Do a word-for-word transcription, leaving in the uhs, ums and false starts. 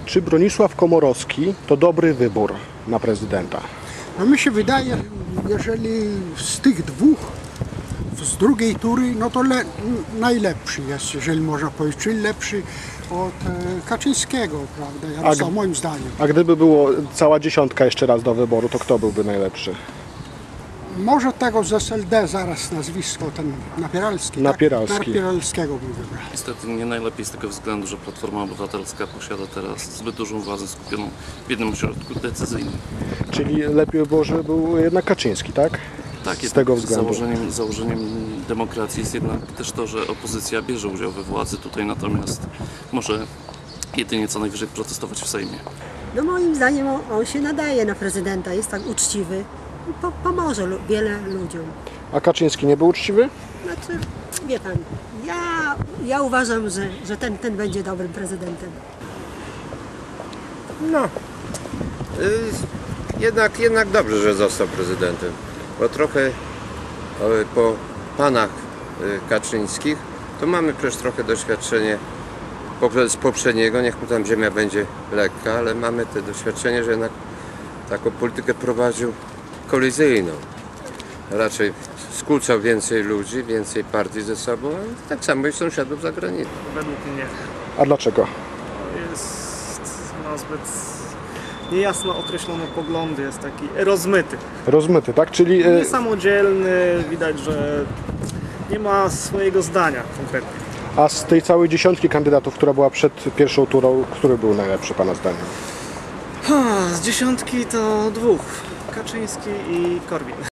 Czy Bronisław Komorowski to dobry wybór na prezydenta? No mi się wydaje, jeżeli z tych dwóch, z drugiej tury, no to le, najlepszy jest, jeżeli można powiedzieć, czyli lepszy od e, Kaczyńskiego, prawda, ja, A, moim zdaniem. a gdyby było cała dziesiątka jeszcze raz do wyboru, to kto byłby najlepszy? Może tego z S L D zaraz nazwisko, ten Napieralski. Napieralski. Tak? Napieralskiego bym wybrał. Niestety nie najlepiej z tego względu, że Platforma Obywatelska posiada teraz zbyt dużą władzę skupioną w jednym ośrodku decyzyjnym. Czyli lepiej by było, żeby był jednak Kaczyński, tak? Tak, z tego względu. Założeniem, założeniem demokracji jest jednak też to, że opozycja bierze udział we władzy tutaj, natomiast może jedynie co najwyżej protestować w Sejmie. No moim zdaniem on, on się nadaje na prezydenta, jest tak uczciwy i po, pomoże lu wiele ludziom. A Kaczyński nie był uczciwy? Znaczy, wie pan, ja, ja uważam, że, że ten, ten będzie dobrym prezydentem. No, y, jednak, jednak dobrze, że został prezydentem, bo trochę y, po panach y, Kaczyńskich to mamy przecież trochę doświadczenie z poprzedniego, niech mu tam ziemia będzie lekka, ale mamy te doświadczenie, że jednak taką politykę prowadził kolizyjną. Raczej skłócał więcej ludzi, więcej partii ze sobą, a tak samo i sąsiadów za granicą. Według mnie A dlaczego? jest no, zbyt niejasno określone poglądy, jest taki rozmyty. Rozmyty, tak? Czyli e, Niesamodzielny, widać, że nie ma swojego zdania konkretnie. a z tej całej dziesiątki kandydatów, która była przed pierwszą turą, który był najlepszy pana zdaniem? Z dziesiątki to dwóch, Kaczyński i Korwin.